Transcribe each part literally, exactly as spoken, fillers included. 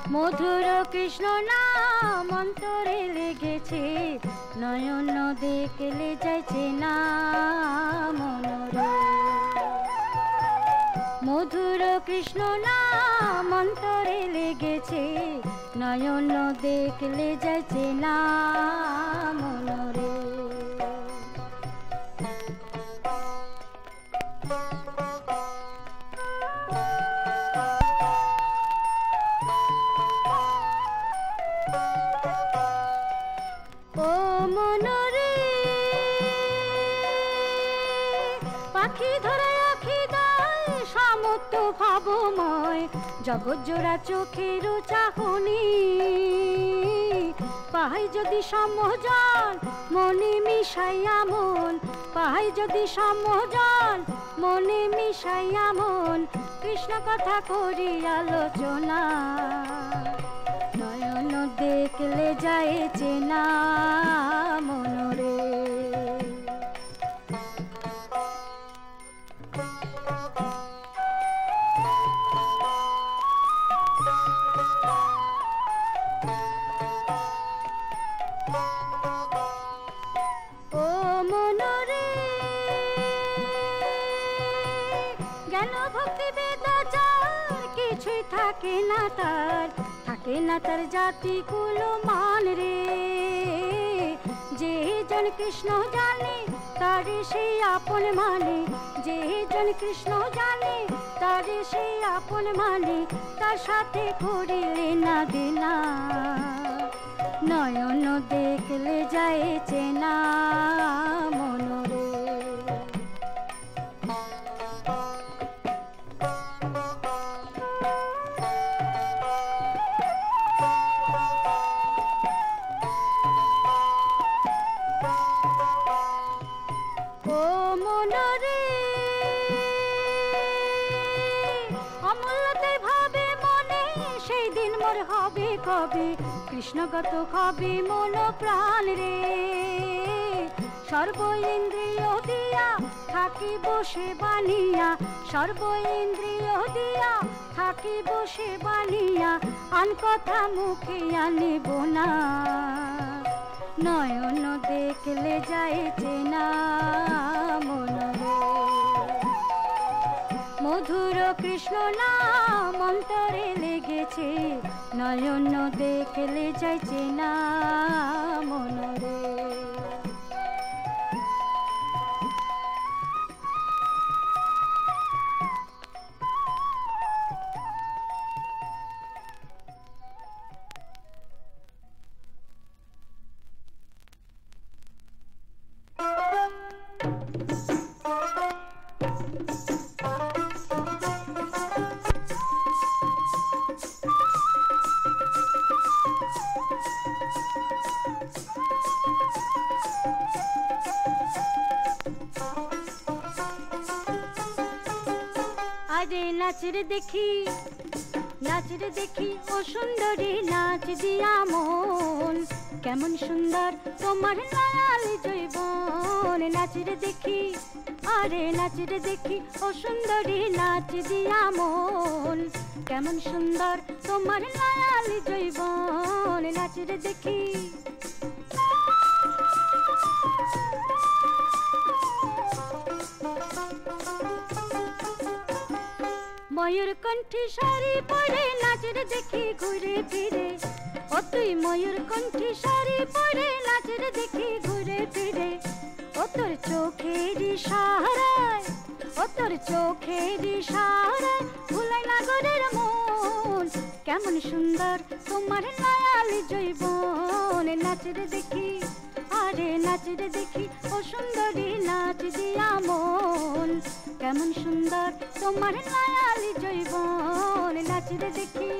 মধুর কৃষ্ণ নাম অন্তরে লেগেছে, নয়ন দেখলে যাইছে না মনরে। মধুর কৃষ্ণ নাম অন্তরে লেগেছে, নয়ন দেখলে যাইছে না মনরে। ও মনরে পাখি ধরে আখি দায়, সামর্থ্য ভাবময় জগৎ জোড়া চোখের চাহনি। পাহাই যদি সমজন মনে মিশাইয়া মন, পাহাই যদি সমজন মনে মিশাইয়া মন, কৃষ্ণ কথা করি আলোচনা। নয়ন দেখলে যাইছে না মনরে। ও মনরে জ্ঞান ভক্তি বেদাচার কিছুই থাকে না তার, থাকে না তার জাতি কুল মান রে। যে জন কৃষ্ণ জানে তার সেই আপন মানে, যে জন কৃষ্ণ জানে তার সেই আপন মানে, তার সাথে করিলে না দেনা। নয়ন দেখলে যাইছে না মনরে। ও মনরে অমূল্যতে ভাবে মনে, সেই দিন মোর হবে কবে, কৃষ্ণগত কবে মন প্রাণ রে। সর্ব ইন্দ্রিয় দিয়া থাকি বসে বানিয়া, সর্ব ইন্দ্রিয় দিয়া থাকি বসে বানিয়া, আন কথা মুখে আনিব না। নয়ন দেখলে যাইছে না মনরে। মধুর কৃষ্ণ নাম অন্তরে লেগেছে, নয়ন দেখলে যাইছে না মনরে। আরে নাচরে দেখি, নাচরে দেখি ও সুন্দরী নাচ দিয়া মন, কেমন সুন্দর তোমার লাল জৈবন। নাচরে দেখি, আরে নাচরে দেখি ও সুন্দরী নাচ দিয়া মন, কেমন সুন্দর তোমার লাল জৈবন। নাচরে দেখি ময়ূর কণ্ঠী শাড়ি পরে নাচরে দেখি ঘুরে ফিরে, ও তুই ময়ূর কণ্ঠী শাড়ি পরে নাচরে দেখি ঘুরে ফিরে। ও তোর চোখের ইশারায়, ও তোর চোখের ইশারায় ভুলাই নাগরের মন, কেমন সুন্দর তোমার লাল জৈবন। নাচরে দেখি, আরে নাচরে দেখি ও সুন্দরী নাচ দিয়া মন, কেমন সুন্দর তোমার লাল জৈবন। নাচরে দেখি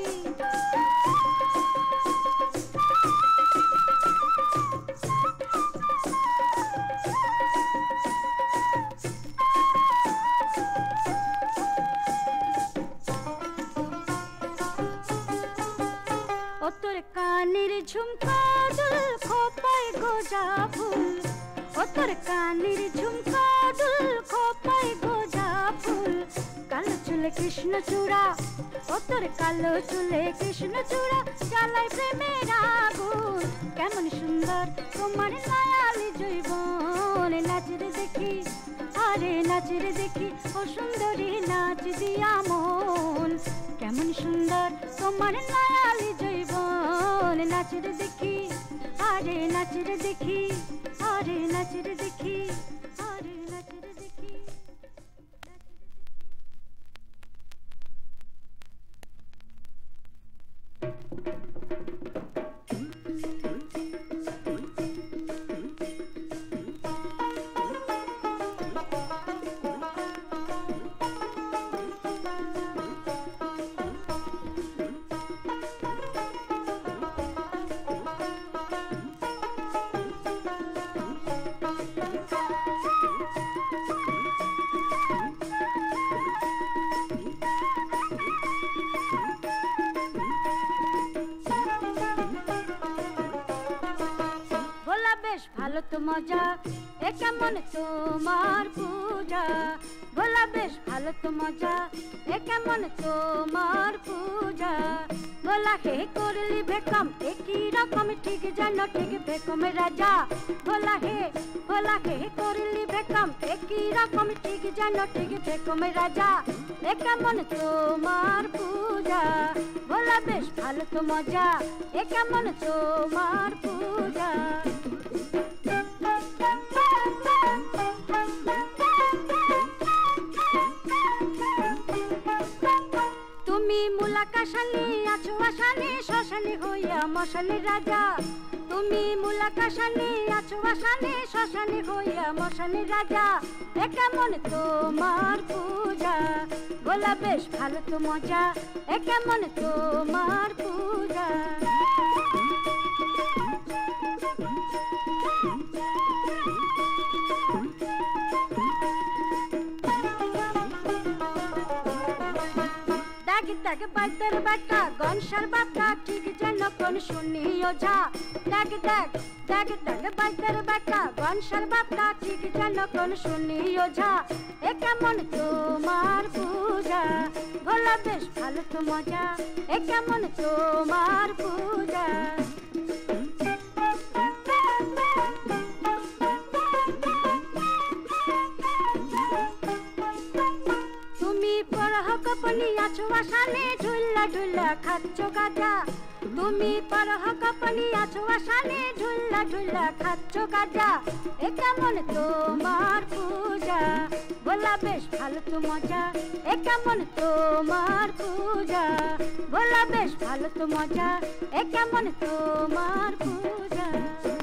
ও তোর কানের ঝুমকা দুল খোপায় গোজা ফুল, ও তোর কানের ঝুমকা দুল খোপায় গোজা ফুল। কালো চুল চুলে কৃষ্ণচূড়া ও তোর কালো চুলে কৃষ্ণচূড়া জ্বালায় প্রেমের আগুন কেমন সুন্দর তোমার লায়ালি জৈবন নাচরে দেখি আরে নাচরে দেখি ও সুন্দরী নাচ দিয়া মন কেমন সুন্দর তোমার লায়ালি জৈবন নাচরে দেখি আরে নাচরে দেখি আরে নাচরে দেখি আরে নাচরে দেখি ভালো তো মজা এ কেমন তোমার পূজা ভোলা বেশ ভালো তো মজা এ কেমন তোমার পূজা ভোলা হে করলি বেকম একই রকম ঠিক যেন ঠিক বেকমের রাজা ভোলা হে ভোলা হে করলি বেকম একই রকম ঠিক যেন ঠিক বেকমের রাজা এ কেমন তোমার পূজা ভোলা বেশ ভালো তো মজা এ কেমন তোমার পূজা তুমি মুলাকাশানি আছো আশানি শ্মশানি হইয়া মশানি রাজা তুমি মুলাকাশানি আছো আশানি শ্মশানি হইয়া মশানি রাজা এ কেমন তোমার পূজা ভোলা বেশ ভালো তো মজা এ কেমন তোমার পূজা দাগ বাইতের বাটা গনসার বাটা ঠিক যেন কোন শুনি ওঝা দাগ দাগ দাগ দাগ বাইতের বাটা গনসার বাটা ঠিক যেন কোন শুনি ওঝা এ কেমন তোমার পূজা ভোলা বেশ ভালো তো মজা এ কেমন তোমার পূজা তুমি পরহ কপনি আছো আশানে ঝুল্লা ঝুল্লা খাচ্ছ গাজা তুমি পরহ কপনি আছো আশানে ঝুল্লা ঝুল্লা খাচ্ছ গাজা এ কেমন তোমার পূজা ভোলা বেশ ভালো তো মজা এ কেমন তোমার পূজা ভোলা বেশ ভালো তো মজা এ কেমন তোমার পূজা